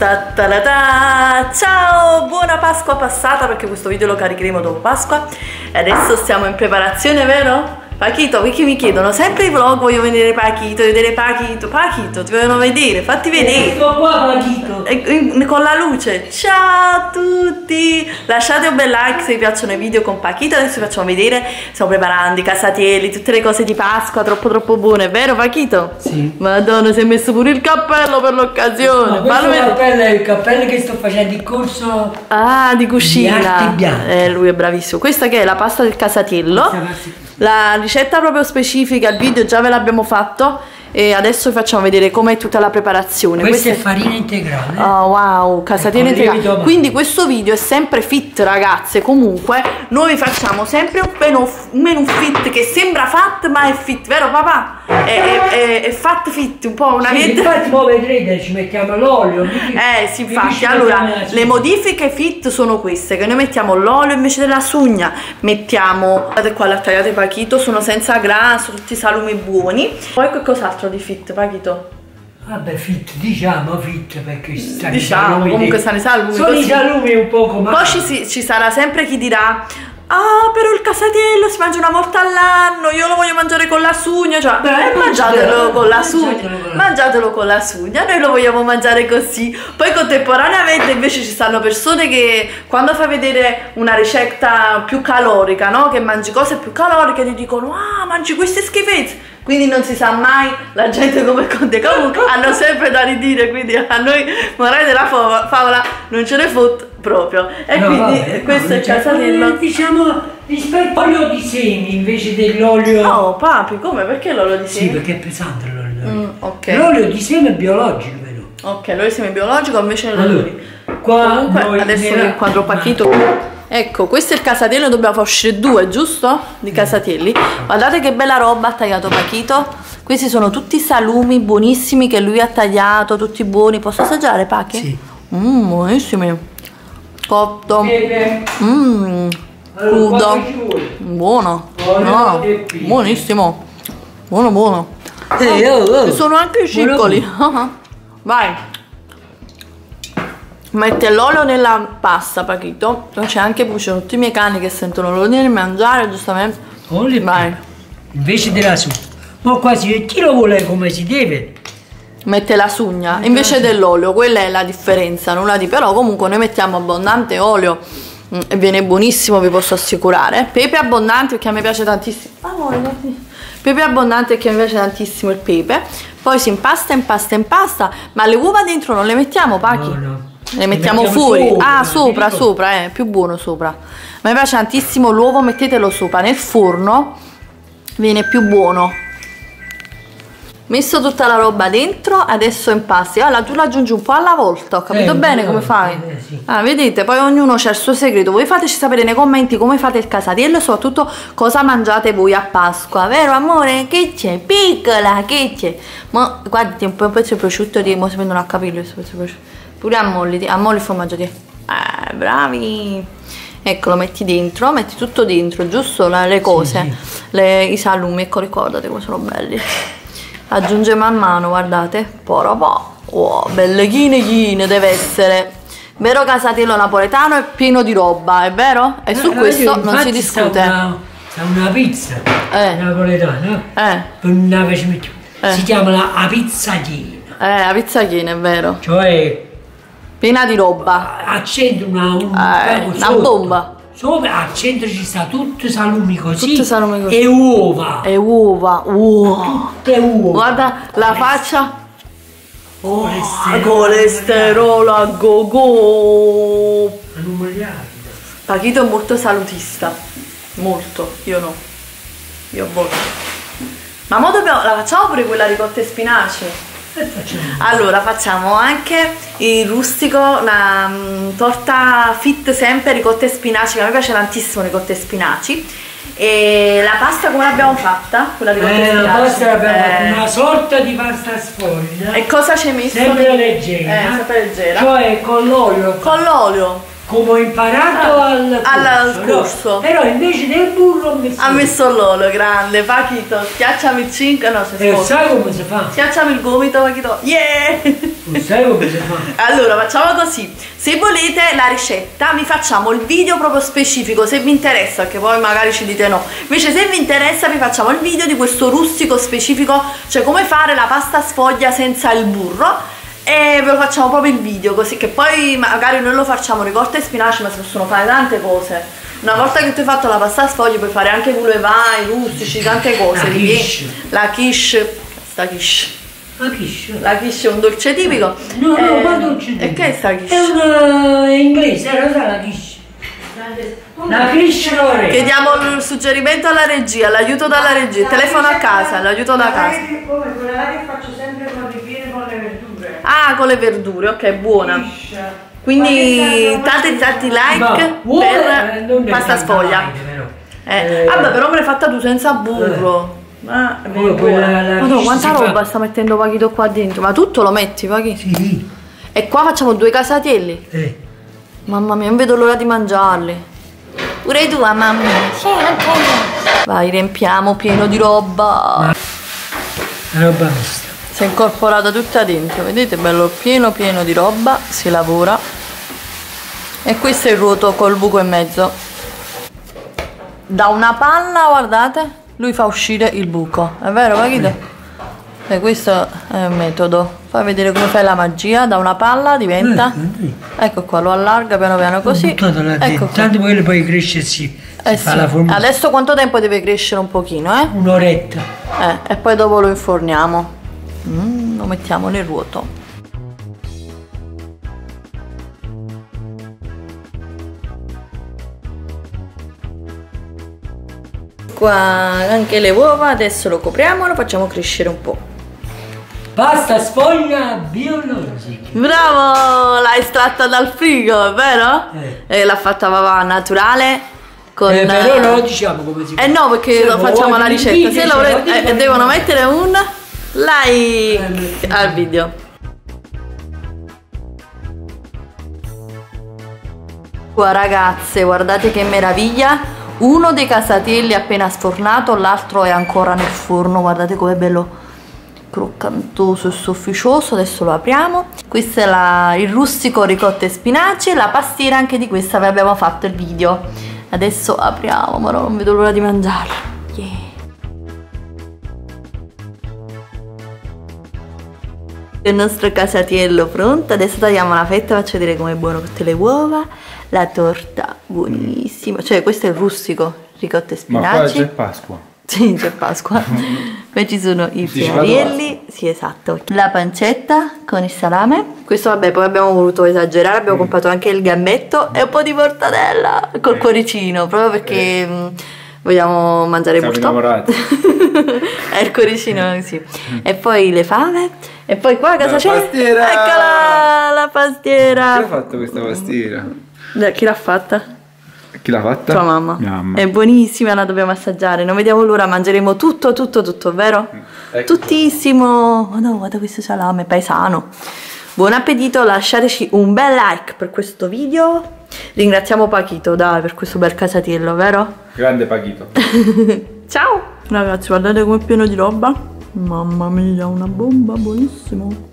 Ciao, buona Pasqua passata, perché questo video lo caricheremo dopo Pasqua. E adesso stiamo in preparazione, vero? Pachito, perché mi chiedono sempre i vlog, voglio vedere Pachito, Pachito, ti vogliono vedere, fatti vedere. Ecco qua Pachito. Con la luce. Ciao a tutti, lasciate un bel like se vi piacciono i video con Pachito. Adesso vi facciamo vedere, stiamo preparando i casatielli, tutte le cose di Pasqua, troppo buone, vero Pachito? Sì. Madonna, si è messo pure il cappello per l'occasione. No, questo è il cappello che sto facendo in corso di cucina. Di arti bianche. Lui è bravissimo. Questa che è la pasta del casatiello. La ricetta proprio specifica, il video già ve l'abbiamo fatto e adesso vi facciamo vedere com'è tutta la preparazione. Questa è farina integrale. Oh wow, casatiello integrale. Quindi questo video è sempre fit, ragazze. Comunque noi vi facciamo sempre un menù fit che sembra fat ma è fit, vero papà? È fat fit, un po' una sì, infatti poi vedrete ci mettiamo l'olio. Sì, infatti. Allora le modifiche fit sono queste, che noi mettiamo l'olio invece della sugna, mettiamo, guardate qua, la tagliate Pachito, sono senza grasso, tutti i salumi buoni. Poi che cos'altro di fit, Pachito? Vabbè, diciamo fit perché stanno diciamo, comunque stanno i salumi. Sono i salumi un poco male. Poi ci sarà sempre chi dirà: ah, però il casatiello si mangia una volta all'anno, io lo voglio mangiare con la sugna. Cioè, mangiatelo con la sugna, mangiatelo con la sugna, noi lo vogliamo mangiare così. Poi contemporaneamente invece ci stanno persone che quando fai vedere una ricetta più calorica, no? Che mangi cose più caloriche, ti dicono: ah, mangi queste schifezze. Quindi non si sa mai la gente come conte. Comunque hanno sempre da ridire, quindi a noi morale della favola non ce ne fotte proprio. E no, quindi vabbè, questo è il casatiello. Diciamo rispetto all'olio di semi invece dell'olio. No, papi, come? Perché l'olio di semi? Sì, perché è pesante l'olio. Okay. L'olio di semi è biologico, vero? Ok, l'olio di semi è biologico, invece allora, qua comunque adesso vi inquadro Pachito. Ecco, questo è il casatiello, dobbiamo far uscire 2, giusto? Di casatielli. Guardate che bella roba ha tagliato Pachito. Questi sono tutti salumi buonissimi che lui ha tagliato, tutti buoni. Posso assaggiare, Pachi? Sì. Buonissimi. Cotto. Crudo. Buono. No, buonissimo. Buono. Sono anche ciccoli. Vai. Mette l'olio nella pasta, Pachito. C'è anche poi tutti i miei cani che sentono l'olio nel mangiare, giustamente. Vai. Invece della sugna. Ma quasi chi lo vuole come si deve? Mette la sugna invece dell'olio, quella è la differenza, nulla di. Però comunque noi mettiamo abbondante olio e viene buonissimo, vi posso assicurare. Pepe abbondante perché a me piace tantissimo. Pepe abbondante perché mi piace tantissimo il pepe. Poi si impasta, ma le uova dentro non le mettiamo, Pachi? No. Le mettiamo fuori. Sopra, più buono sopra. A me piace tantissimo l'uovo, mettetelo sopra nel forno, viene più buono. Messo tutta la roba dentro, adesso impasti. Allora tu lo aggiungi un po' alla volta, ho capito bene come fai? Sì. Vedete, poi ognuno c'ha il suo segreto. Voi fateci sapere nei commenti come fate il casatiello e soprattutto cosa mangiate voi a Pasqua, vero amore? Che c'è? Piccola, che c'è? Ma guardati un pezzo di prosciutto di mo si prendono a capello questo pezzo di prosciutto. Pure ammolli il formaggio di. Bravi. Ecco, lo metti dentro, metti tutto dentro, giusto? Le cose, sì. I salumi, ecco, ricordate come sono belli. Aggiunge man mano, guardate. Oh, belle chine deve essere. Vero casatiello napoletano è pieno di roba, è vero? E su questo non si discute. Una pizza napoletana. Si chiama la pizzatina. La pizzatina, è vero. Cioè piena di roba. Accende una bomba. Sopra al centro ci sta tutti salumi così. Tutti salumi così. E uova. Tutte uova. Guarda la faccia. Colesterolo a go. Pachito è molto salutista. Molto. Io no. Io voto. Ma mo la facciamo pure quella ricotta e spinaci? Allora facciamo anche il rustico, la torta fit sempre ricotta e spinaci, che a me piace tantissimo ricotta e spinaci. E la pasta come l'abbiamo fatta? Quella ricotta e spinaci? La pasta l'abbiamo fatta una sorta di pasta sfoglia. E cosa ci hai messo? Sempre leggera. Sempre leggera. Cioè con l'olio. Con l'olio. come ho imparato al corso. No? Però invece del burro ha messo l'olio, grande. Paquito, schiacciami il 5, no, se e sai come si fa? Schiacciami il gomito, Paquito. Yeah! Non sai come si fa? Allora, facciamo così. Se volete la ricetta, vi facciamo il video proprio specifico, se vi interessa, che poi magari ci dite no. Invece se vi interessa, vi facciamo il video di questo rustico specifico, cioè come fare la pasta sfoglia senza il burro. E ve lo facciamo proprio il video, così che poi magari noi lo facciamo ricotta e spinaci, ma si possono fare tante cose. Una volta che tu hai fatto la pasta sfoglia puoi fare anche i rustici, tante cose. La quiche. Sta quiche. La quiche è un dolce tipico. No, ma dolce tipico. E che è sta quiche? È una inglese, lo sa la quiche. La quiche Lore. Chiediamo il suggerimento alla regia, l'aiuto dalla regia, il telefono a casa, l'aiuto da casa. Come quella là che faccio sempre con le ripiene con le verdure. Ah, con le verdure, ok, buona. Quindi tanti like per pasta sfoglia. Vabbè, però me l'hai fatta tu senza burro. Ma quanta roba sta mettendo Paquito qua dentro? Ma tutto lo metti, Paquito? Sì. E qua facciamo 2 casatielli. Mamma mia, non vedo l'ora di mangiarli. Pure tu, mamma mia. Sì, ok. Vai, riempiamo pieno di roba. La roba nostra. Si è incorporata tutta dentro, vedete, bello pieno di roba, si lavora. E questo è il ruoto col buco in mezzo. Da una palla, guardate, lui fa uscire il buco, è vero, Paquito? E questo è un metodo. Fai vedere come fai la magia, da una palla diventa. Ecco qua, lo allarga piano piano così. Ecco, tanto quello poi cresce si fa la forma. Adesso quanto tempo deve crescere un pochino, Un'oretta. E poi dopo lo inforniamo. Lo mettiamo nel ruoto. Qua anche le uova, adesso lo copriamo e lo facciamo crescere un po'. Pasta sfoglia biologica. Bravo, l'hai estratta dal frigo, è vero? E l'ha fatta papà naturale. Però no, diciamo come si fa. No, perché lo facciamo la ricetta. Se lo volete, devono mettere un like al video. Qua ragazze, guardate che meraviglia. Uno dei casatielli appena sfornato, l'altro è ancora nel forno. Guardate com'è bello croccantoso e sofficioso. Adesso lo apriamo. Questo è il rustico ricotta e spinaci, e la pastiera anche di questa vi abbiamo fatto il video. Adesso apriamo, ma non vedo l'ora di mangiarla. Yeah. Il nostro casatiello pronto. Adesso tagliamo la fetta, faccio vedere com'è buono con tutte le uova. La torta buonissima, cioè questo è il rustico ricotta e spinaci. Ma qua c'è Pasqua. Sì, c'è Pasqua. Poi ci sono i fiorielli, sì esatto, la pancetta con il salame. Questo vabbè, poi abbiamo voluto esagerare, abbiamo comprato anche il gambetto e un po' di mortadella col cuoricino, proprio perché vogliamo mangiare Siamo molto. innamorati. È il cuoricino, sì. E poi le fave. E poi qua cosa c'è? Pastiera! Eccola, la pastiera. Chi ha fatto questa pastiera? Chi l'ha fatta? Chi l'ha fatta? Tua mamma. Mia mamma. È buonissima, la dobbiamo assaggiare. Non vediamo l'ora, mangeremo tutto, vero? Ecco. Tuttissimo. Oh no, guarda questo salame paesano. Buon appetito, lasciateci un bel like per questo video. Ringraziamo Paquito, dai, per questo bel casatiello, vero? Grande Paquito. Ciao! Ragazzi, guardate com'è pieno di roba. Mamma mia, una bomba, buonissimo.